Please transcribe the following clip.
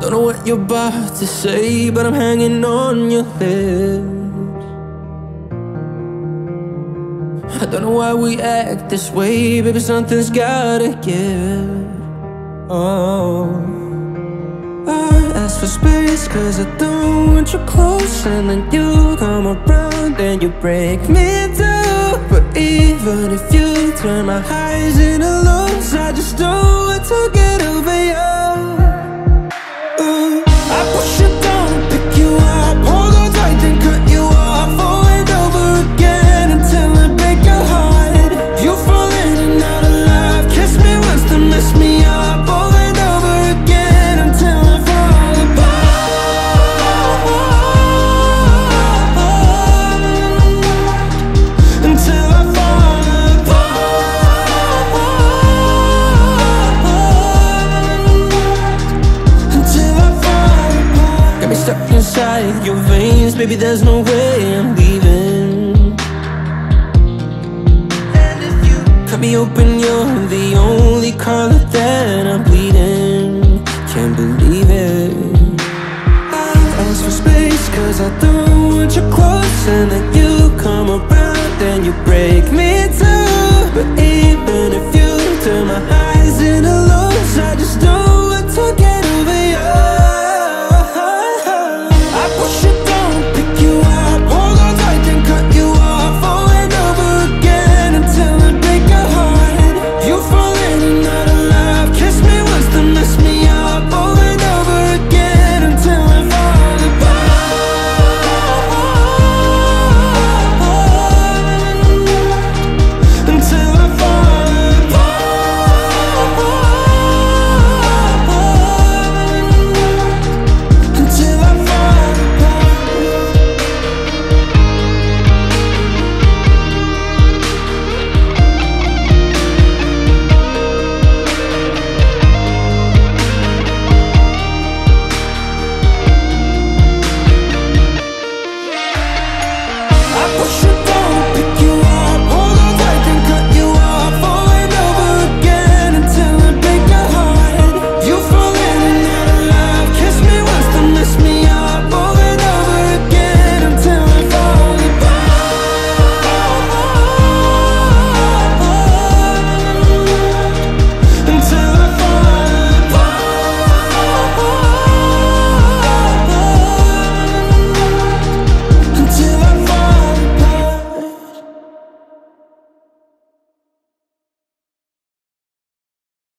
don't know what you're about to say, but I'm hanging on your lips. I don't know why we act this way, baby, something's gotta give. Oh, I ask for space cause I don't want you close, and then you come around and you break me down. But even if you turn my highs into lows, I just don't want to get over you. I push you down and pick you up, hold on tight then cut you off, over and over again until I break your heart. You fall in and out of love, kiss me once then mess me up, over and over again until I fall apart. Until I fall apart. Until I fall apart. Got me stuck inside your veins, baby, there's no way I'm leaving. Cut me open, you're the only color that I'm bleeding. Can't believe it. I ask for space cause I don't want you close, and then you come around and you break me down.